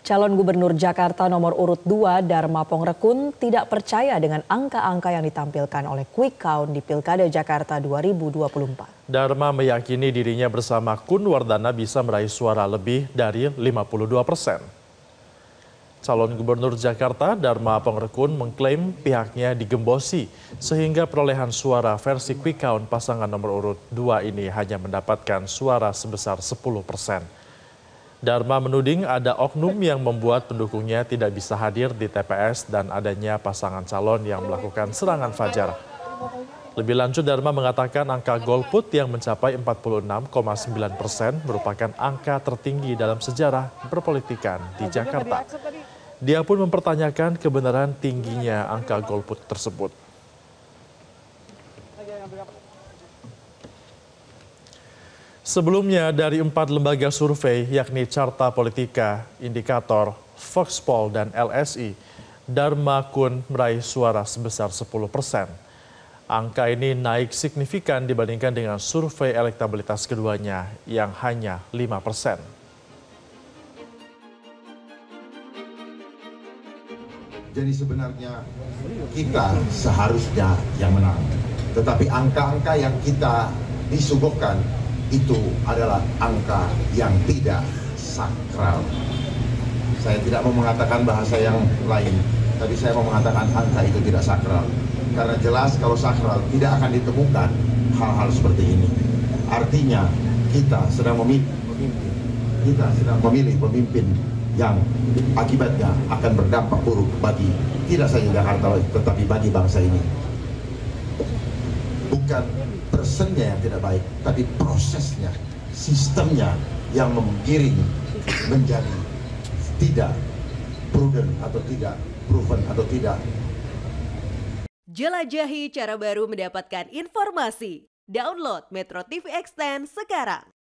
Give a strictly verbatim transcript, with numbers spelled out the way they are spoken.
Calon Gubernur Jakarta nomor urut dua Darma Pongrekun tidak percaya dengan angka-angka yang ditampilkan oleh Quick Count di Pilkada Jakarta dua ribu dua puluh empat. Darma meyakini dirinya bersama Kun Wardana bisa meraih suara lebih dari lima puluh dua persen. Calon Gubernur Jakarta Darma Pongrekun mengklaim pihaknya digembosi sehingga perolehan suara versi Quick Count pasangan nomor urut dua ini hanya mendapatkan suara sebesar sepuluh persen. Darma menuding ada oknum yang membuat pendukungnya tidak bisa hadir di T P S dan adanya pasangan calon yang melakukan serangan fajar. Lebih lanjut, Darma mengatakan angka golput yang mencapai empat puluh enam koma sembilan persen merupakan angka tertinggi dalam sejarah berpolitikan di Jakarta. Dia pun mempertanyakan kebenaran tingginya angka golput tersebut. Sebelumnya dari empat lembaga survei yakni Carta Politika, Indikator, Voxpol, dan L S I, Darma Kun meraih suara sebesar sepuluh persen. Angka ini naik signifikan dibandingkan dengan survei elektabilitas keduanya yang hanya lima persen. Jadi sebenarnya kita seharusnya yang menang. Tetapi angka-angka yang kita disuguhkan itu adalah angka yang tidak sakral. Saya tidak mau mengatakan bahasa yang lain, tapi saya mau mengatakan angka itu tidak sakral. Karena jelas kalau sakral tidak akan ditemukan hal-hal seperti ini. Artinya kita sedang memilih, kita sedang memilih pemimpin yang akibatnya akan berdampak buruk bagi tidak saja Jakarta, tetapi bagi bangsa ini. Bukan persennya yang tidak baik, tapi prosesnya, sistemnya yang menggiring menjadi tidak prudent atau tidak proven atau tidak. Jelajahi cara baru mendapatkan informasi. Download Metro T V Extend sekarang.